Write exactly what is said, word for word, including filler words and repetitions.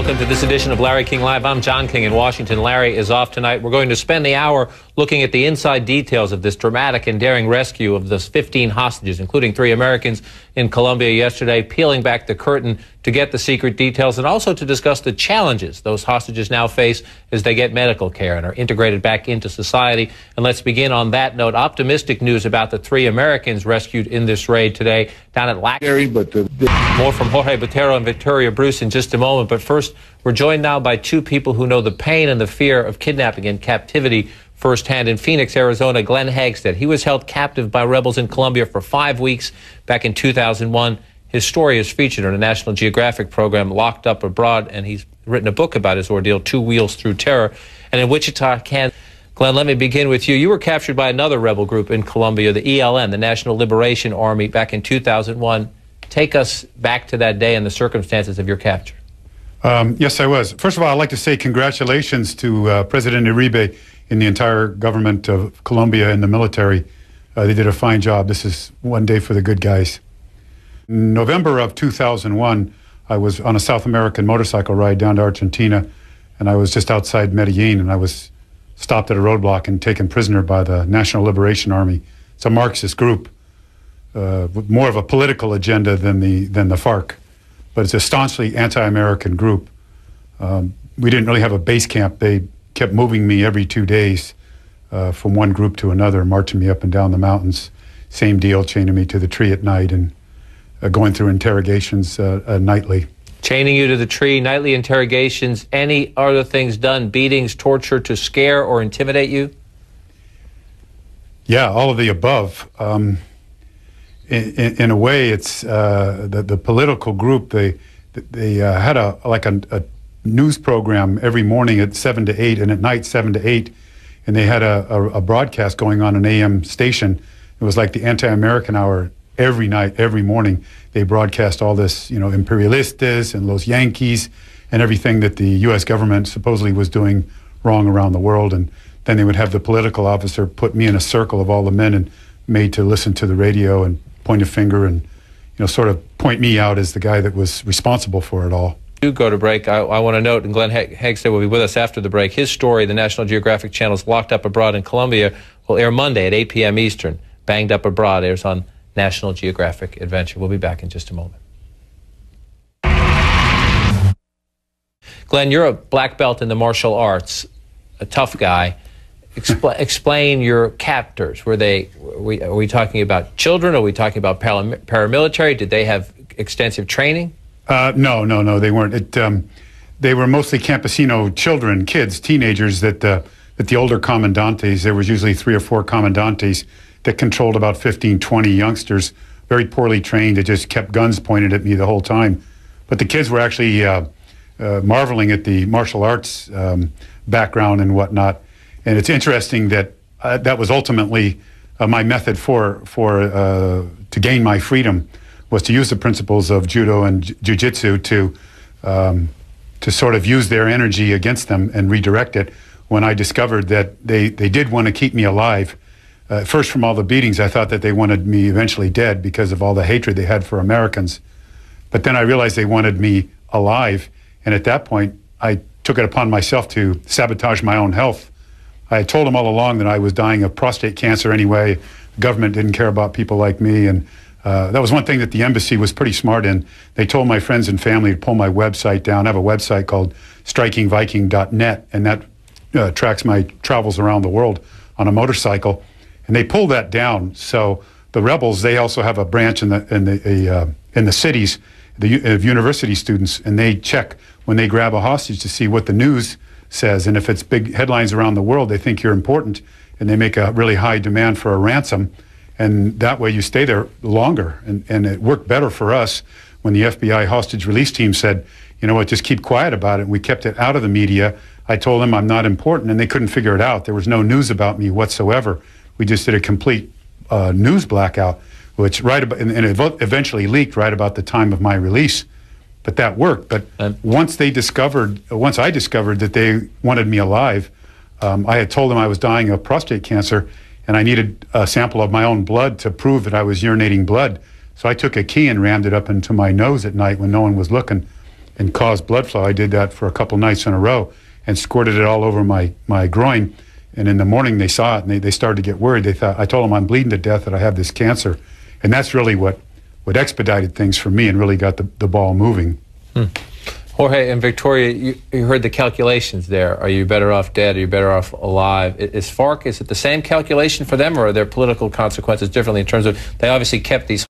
Welcome to this edition of Larry King Live. I'm John King in Washington. Larry is off tonight. We're going to spend the hour looking at the inside details of this dramatic and daring rescue of the fifteen hostages, including three Americans in Colombia yesterday, peeling back the curtain to get the secret details and also to discuss the challenges those hostages now face as they get medical care and are integrated back into society. And let's begin on that note. Optimistic news about the three Americans rescued in this raid today down at Lac. But the, the More from Jorge Botero and Victoria Bruce in just a moment. But first, we're joined now by two people who know the pain and the fear of kidnapping and captivity firsthand. In Phoenix, Arizona, Glenn Hagstead. He was held captive by rebels in Colombia for five weeks back in two thousand one. His story is featured on a National Geographic program, Locked Up Abroad, and he's written a book about his ordeal, Two Wheels Through Terror. And in Wichita, Kansas, Glenn, let me begin with you. You were captured by another rebel group in Colombia, the E L N, the National Liberation Army, back in two thousand one. Take us back to that day and the circumstances of your capture. Um, yes, I was. First of all, I'd like to say congratulations to uh, President Uribe and the entire government of Colombia and the military. Uh, they did a fine job. This is one day for the good guys. In November of two thousand one, I was on a South American motorcycle ride down to Argentina, and I was just outside Medellin, and I was stopped at a roadblock and taken prisoner by the National Liberation Army. It's a Marxist group, uh, with more of a political agenda than the, than the FARC, but it's a staunchly anti-American group. Um, we didn't really have a base camp. They kept moving me every two days uh, from one group to another, marching me up and down the mountains. Same deal, chaining me to the tree at night and uh, going through interrogations uh, uh, nightly. Chaining you to the tree, nightly interrogations, any other things done, beatings, torture to scare or intimidate you? Yeah, all of the above. Um, in, in, in a way, it's uh, the, the political group, they, they uh, had a like a, a news program every morning at seven to eight and at night seven to eight, and they had a, a, a broadcast going on an A M station. It was like the anti-American hour every night, every morning. They broadcast all this, you know, imperialistas and Los Yankees and everything that the U S government supposedly was doing wrong around the world. And then they would have the political officer put me in a circle of all the men and made to listen to the radio and point a finger and, you know, sort of point me out as the guy that was responsible for it all. Do go to break. I, I want to note, and Glenn Hagstead will be with us after the break. His story, the National Geographic Channel's Locked Up Abroad in Colombia, will air Monday at eight p m Eastern. Banged Up Abroad airs on National Geographic Adventure. We'll be back in just a moment. Glenn, you're a black belt in the martial arts, a tough guy. Expl explain your captors. Were they? Were we, are we talking about children? Are we talking about param paramilitary? Did they have extensive training? Uh, no, no, no, they weren't. It, um, they were mostly campesino children, kids, teenagers that, uh, that the older commandantes, there was usually three or four commandantes that controlled about fifteen, twenty youngsters, very poorly trained. They just kept guns pointed at me the whole time. But the kids were actually uh, uh, marveling at the martial arts um, background and whatnot. And it's interesting that uh, that was ultimately uh, my method for, for uh, to gain my freedom, was to use the principles of judo and jiu-jitsu to, um, to sort of use their energy against them and redirect it. When I discovered that they, they did want to keep me alive, uh, first from all the beatings, I thought that they wanted me eventually dead because of all the hatred they had for Americans. But then I realized they wanted me alive, and at that point, I took it upon myself to sabotage my own health. I had told them all along that I was dying of prostate cancer anyway. The government didn't care about people like me, and Uh, that was one thing that the embassy was pretty smart in. They told my friends and family to pull my website down. I have a website called striking viking dot net, and that uh, tracks my travels around the world on a motorcycle. And they pulled that down. So the rebels, they also have a branch in the in the a, uh, in the cities, the of university students, and they check when they grab a hostage to see what the news says. And if it's big headlines around the world, they think you're important, and they make a really high demand for a ransom. And that way you stay there longer. And, and it worked better for us when the F B I hostage release team said, you know what, just keep quiet about it. And we kept it out of the media. I told them I'm not important, and they couldn't figure it out. There was no news about me whatsoever. We just did a complete uh, news blackout, which right about, and, and it eventually leaked right about the time of my release. But that worked. But um, once they discovered, once I discovered that they wanted me alive, um, I had told them I was dying of prostate cancer, and I needed a sample of my own blood to prove that I was urinating blood. So I took a key and rammed it up into my nose at night when no one was looking. and cause blood flow. I did that for a couple nights in a row and squirted it all over my, my groin. And in the morning they saw it and they, they started to get worried. They thought, I told them I'm bleeding to death, that I have this cancer. And that's really what, what expedited things for me and really got the, the ball moving. Hmm. Jorge and Victoria, you, you heard the calculations there. Are you better off dead? Are you better off alive? Is FARC, is it the same calculation for them, or are there political consequences differently in terms of, they obviously kept these